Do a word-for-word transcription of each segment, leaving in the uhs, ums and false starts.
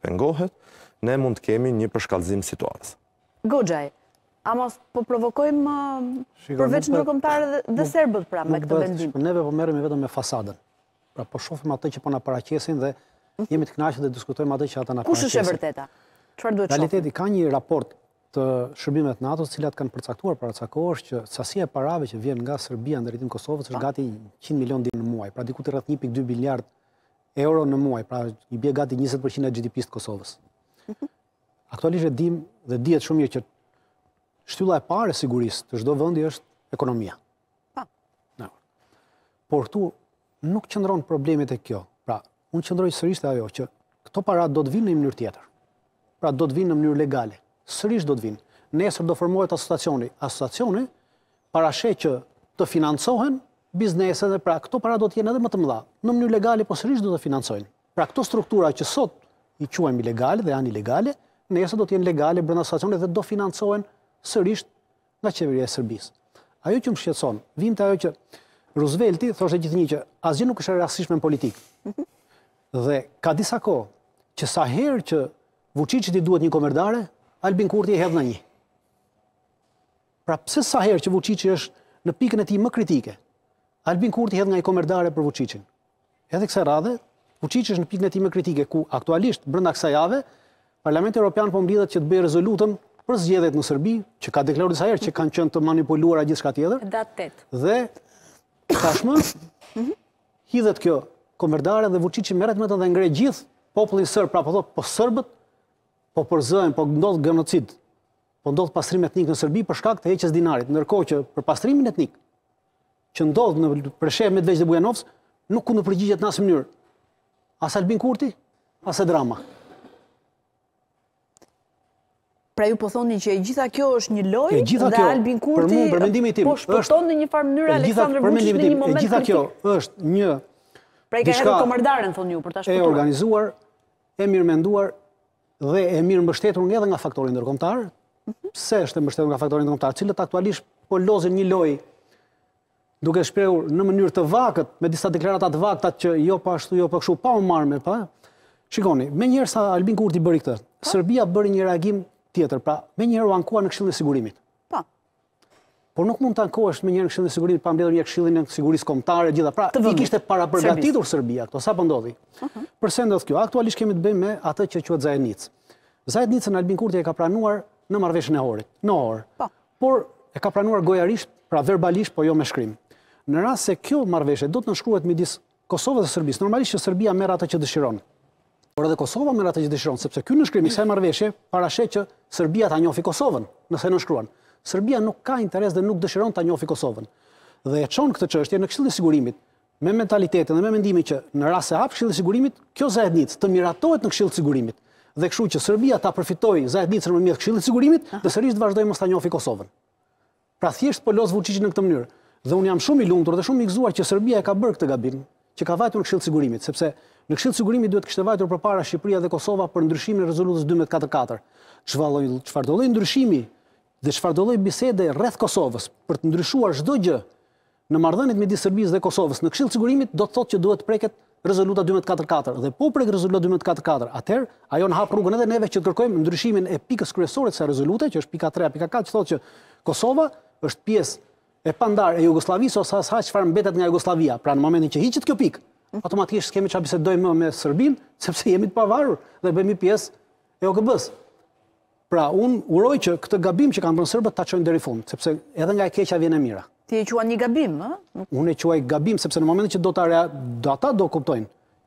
pengohet, ne mund të kemi një përshkallëzim situatës. Goxhaj, ama po provokojmë përveç ndërkombëtarë dhe serbët pra me këtë vendim. Neve po merremi vetëm me fasadën. Pra po shohim atë që po na paraqesin dhe jemi të kënaqur dhe diskutojmë atë që ata na paraqesin. Kush është e vërteta? Çfarë duhet të shohim? Realiteti ka një raport të shërbimet NATO, të cilat kanë përcaktuar para ca kohësh që sasia e parave që vjen nga Serbia në drejtim Kosovës është gati njëqind milion dirham në muaj, pra diku të rreth një pikë dy miliard euro në muaj, pra i bie gati njëzet përqind e G D P-s të Kosovës. Aktualisht e dim dhe dihet shumë mirë që shtylla e parë e sigurisë të çdo vendi është ekonomia. Por këtu nuk qëndron problemi tek kjo. Pra, unë qëndroj sërish te ajo që këto para do të vinë në një mënyrë tjetër. Pra do të vinë në mënyrë legale. Sërish do të vinë. Nesër do formohet asociacioni. Asociacioni parasheh që të financohen bizneset dhe pra këto para do të jenë edhe më të mëdha. Në mënyrë legale, po sërish do të financojnë. Pra këto struktura që sot i quajmë ilegale dhe janë ilegale, nesër do të jenë legale brenda asociacionit dhe do financohen sërish nga qeveria e Serbisë. Ajo që më shqetëson, vim te ajo që Roosevelti thoshte gjithnjë që asgjë nuk është e rastësishme në politikë. Dhe ka disa kohë që sa herë që Vučićit i duhet një komerdare, Albin Kurti e hedh në një. Pra pse sa herë që Vučići është në pikën e tij më kritike, Albin Kurti hedh nga një komerdare për Vučićin. Edhe kësaj radhe, Vučići është në pikën e tij më kritike, ku aktualisht brenda kësaj jave, Parlamenti Evropian po mblidhet që të bëjë rezolutën për zgjedhjet në Serbi, që ka deklaruar disa herë që kanë qenë të manipuluara gjithçka tjetër. Datë tetë. Dhe tashmë hidhet kjo komerdare dhe Vučići merret me të dhe ngre gjithë popullin serb, pra po thotë, po serbët po përzëhen, po ndodh genocid, po ndodh pastrim etnik në Serbi për shkak të heqjes dinarit, ndërkohë që për pastrimin etnik që ndodh në Preshev, Medvegjë dhe Bujanovc, nuk ku në përgjigjet në asnjë mënyrë. As Albin Kurti, as e drama. Pra ju po thoni që e gjitha kjo është një lojë dhe kjo, Albin Kurti për mu, për mendimin tim, po shpëton në një farë mënyrë Aleksandr Vučić në një moment kritik. E gjitha kjo është një pra i ka hedhur komerdaren thonë ju për ta shpëtuar. E organizuar, e mirë menduar dhe e mirë mbështetur edhe nga faktori ndërkombëtar. Pse është e mbështetur nga faktori ndërkombëtar, cilët aktualisht po lozin një lojë duke shprehur në mënyrë të vakët, me disa deklarata të vakta që jo pa ashtu, jo pa kështu, pa u marrë me pa. Shikoni, menjëherë sa Albin Kurti bëri këtë, Serbia bëri një reagim tjetër, pra menjëherë u ankuar në Këshillin e Sigurimit. Po. Por nuk mund të ankohesh menjëherë në Këshillin e Sigurimit pa mbledhur një Këshillin e Sigurisë Kombëtare gjitha. Pra i kishte parapërgatitur Serbia këto, sa po ndodhi. Përse ndodh kjo? Aktualisht kemi të bëjmë me atë që quhet Zajednica. Zajednicën Albin Kurti e ka pranuar në marrëveshjen e Orit, në Or. Po. Por e ka pranuar gojarisht, pra verbalisht, po jo me shkrim. Në rast se kjo marrëveshje do të nënshkruhet midis Kosovës dhe Serbisë, normalisht që Serbia merr atë që dëshiron. Por edhe Kosova merr atë që dëshiron, sepse ky nënshkrim i kësaj marrëveshje parasheh që Serbia ta njohë Kosovën, nëse nënshkruan. Serbia nuk ka interes dhe nuk dëshiron ta njohë Kosovën. Dhe e çon këtë çështje në Këshillin e Sigurimit, me mentalitetin dhe me mendimin që në rast se hap Këshilli i Sigurimit, kjo Zajednicë të miratohet në Këshillin e Sigurimit. Dhe kështu që Serbia ta përfitojë Zajednicën nëpërmjet Këshillit të Sigurimit, dhe sërish të vazhdojë mos ta njohë Kosovën. Pra thjesht po los Vučićin në këtë mënyrë. Dhe unë jam shumë i lumtur dhe shumë i gëzuar që Serbia e ka bërë këtë gabim, që ka vajtur në Këshill të Sigurimit, sepse në Këshill të Sigurimit duhet kishte vajtur përpara Shqipëria dhe Kosova për ndryshimin e rezolutës dymbëdhjetë katërdhjetë katër. Çfarë do lloj ndryshimi dhe çfarë do lloj bisede rreth Kosovës për të ndryshuar çdo gjë në marrëdhëniet midis Serbisë dhe Kosovës në Këshill të Sigurimit do të thotë që duhet preket rezoluta dymbëdhjetë katërdhjetë katër. Dhe po prek rezoluta dymbëdhjetë katërdhjetë katër, atëherë ajo na hap rrugën edhe neve që të kërkojmë ndryshimin e pikës kryesore të kësaj rezolute, që është pika tre, pika katër, që thotë që Kosova është pjesë e pandar e Jugosllavisë ose asaj çfarë mbetet nga Jugosllavia. Pra në momentin që hiqet kjo pikë, automatikisht kemi çfarë bisedojmë më me Serbinë, sepse jemi të pavarur dhe bëhemi pjesë e O K B-s. Pra unë uroj që këtë gabim që kanë bërë serbët ta çojnë deri në fund, sepse edhe nga e keqja vjen e mira. Ti e quan një gabim, ë? Unë e quaj gabim sepse në momentin që do ta do ata do kuptojnë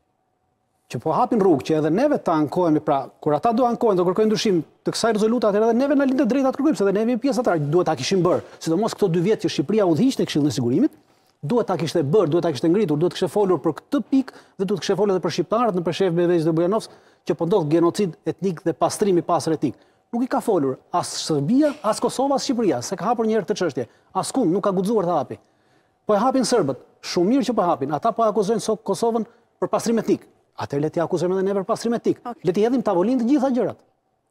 që po hapin rrugë që edhe neve ta ankohemi, pra kur ata do ankohen, do kërkojnë ndryshim të kësaj rezolute, atëherë edhe neve na lindet drejta të kërkojmë, se edhe neve jemi pjesë atë, duhet ta kishim bërë. Sidomos këto dy vjet që Shqipëria udhëhiq në Këshillin e Sigurimit, duhet ta kishte bërë, duhet ta kishte ngritur, duhet kishte folur për këtë pikë dhe duhet kishte folur edhe për shqiptarët në Preshevë, Medvegjë dhe Bujanovc, që po ndodh genocid etnik dhe pastrim i pasër etnik. Nuk i ka folur as Serbia, as Kosova, as Shqipëria, se ka hapur një herë këtë çështje. Askund nuk ka guxuar të hapi. Po e hapin serbët, shumë mirë që po hapin. Ata po akuzojnë sot Kosovën për pastrim etnik. Atëherë le t'i akuzojmë edhe ne për pastrim etnik. Le t'i hedhim tavolinë të gjitha gjërat.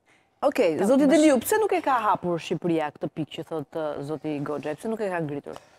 Okej, zoti Deliu, pse nuk e ka hapur Shqipëria këtë pikë që thotë zoti Goxha? Pse nuk e ka ngritur?